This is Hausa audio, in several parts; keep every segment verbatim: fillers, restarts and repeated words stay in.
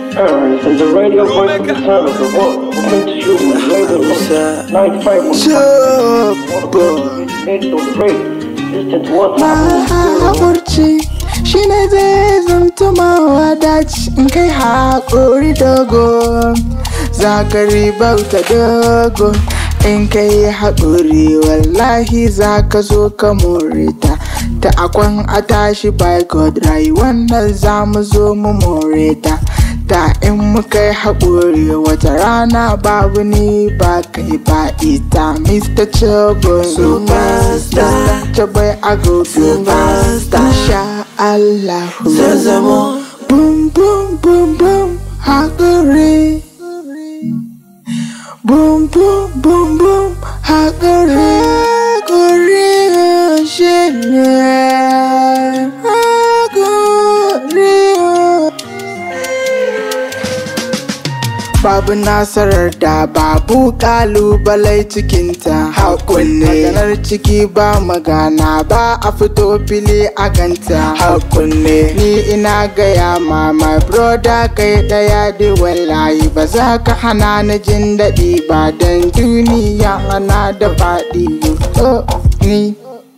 Errors in the radio voice concern of the world will make you label ninety-five Mahaƙurci shi ne zai zanto mawadaci in kai haƙuri dogo za ka ribauta dogo in kai haƙuri wallahi za ka zo ka more ta ta akwan a tashi by God rayuwar nan za mu zo mu more ta ta in muka yi haƙuri wata rana babu ni ba kai ba ita Mister Chobo Superstar Chobo Ago Superstar Insha Allahu Zazamo Boom boom boom boom haƙuri Boom boom boom boom haƙuri haƙuri shi ne haƙuri Babu nasarar da babu ƙalubalai cikinta haƙun ne maganar ciki ba magana ba a fito fili a ganta haƙun ne ni ina gaya ma my brother kai ɗaya da wallahi ba za ka hana ni jin daɗi ba don duniya ana da faɗi oh, ni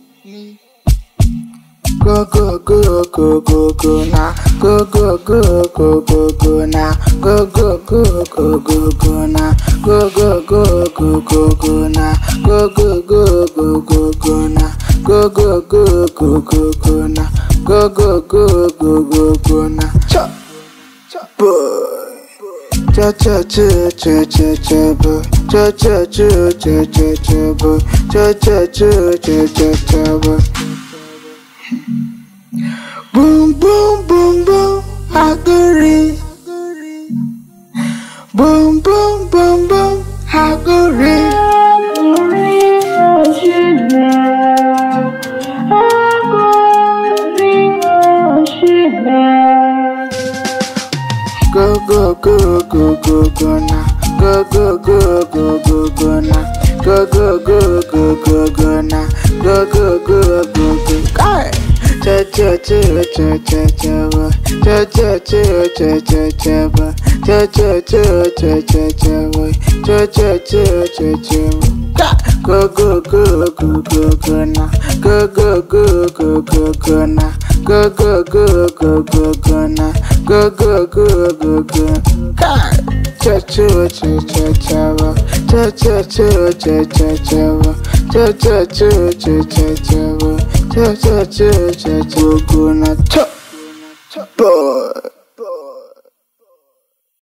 Go go go go go go na go go go go go go na go go go go go go na go go go go go go na go go go go go go na go go go go go go na go go go go go go na cha boy cha cha cha cha cha cha boy cha cha cha cha cha cha boy cha cha cha cha cha cha boy Boom boom boom boom haƙuri Boom boom boom boom haƙuri Go go go go go go na Go go go go go go na Go go go go go go na Go go go go go go Cha cha cha cha cha cha ba cha cha cha cha cha cha ba cha cha cha cha cha cha ba cha cha cha cha cha ba go go go go go go na go go go go go go na go go go go go go na go go go go go cha cha cha cha cha ba cha cha cha cha cha cha ba cha cha cha cha cha cha ba cha cha cha cha cha go go na cha boy.